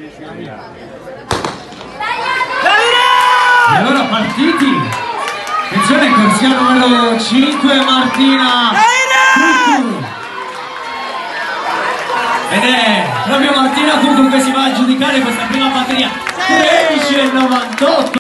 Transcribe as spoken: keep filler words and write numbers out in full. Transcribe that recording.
E allora partiti, attenzione, corsia numero cinque Martina Cuccu. Ed è proprio Martina Cuccu che si va a giudicare questa prima batteria, tredici e novantotto.